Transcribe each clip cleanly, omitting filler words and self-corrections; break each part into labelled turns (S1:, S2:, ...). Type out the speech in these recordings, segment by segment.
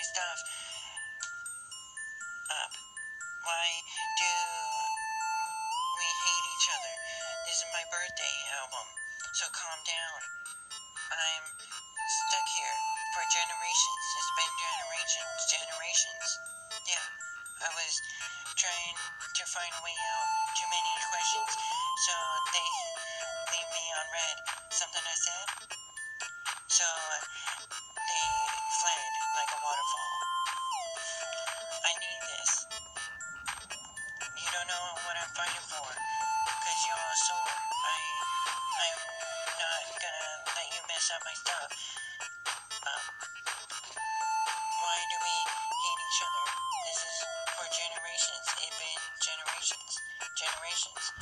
S1: stuff up? Why do we hate each other? This is my birthday album, so calm down. I'm stuck here for generations. It's been generations. Yeah, I was trying to find a way out. Too many questions, so they leave me on red. Something I said? So they fled like a waterfall. I need this. You don't know what I'm fighting for, cause you're all sore. I'm not gonna let you mess up my stuff. Why do we hate each other? This is for generations. It's been generations.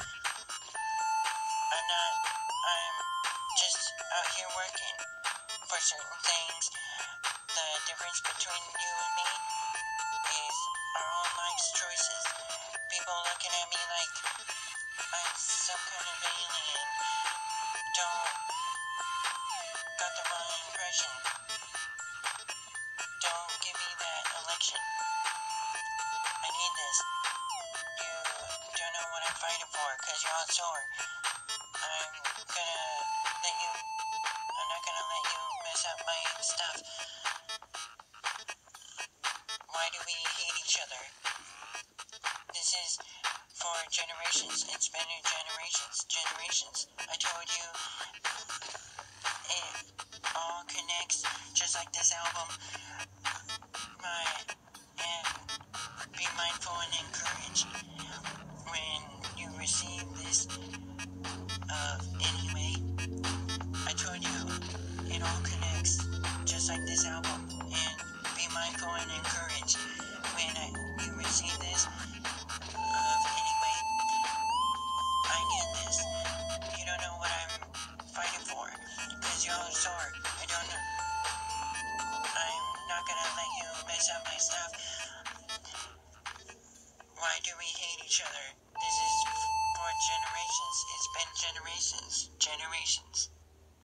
S1: I'm just out here working for certain things. The difference between you and me is our own life's choices. People looking at me like I'm some kind of alien don't got the wrong impression. Don't give me that election. I need this. You don't know what I'm fighting for, cause you're all sore. I'm not gonna let you mess up my stuff. Why do we hate each other? This is for generations. It's been generations. I told you it all connects, just like this album. And be mindful and encourage when you receive this. Anyway, I told you it all connects, just like this album. And be mindful and encourage when you receive this. Anyway, I need this. You don't know what I'm fighting for, cause you're all sore. I'm not gonna let you mess up my stuff. Why do we hate each other? This is for generations. It's been generations.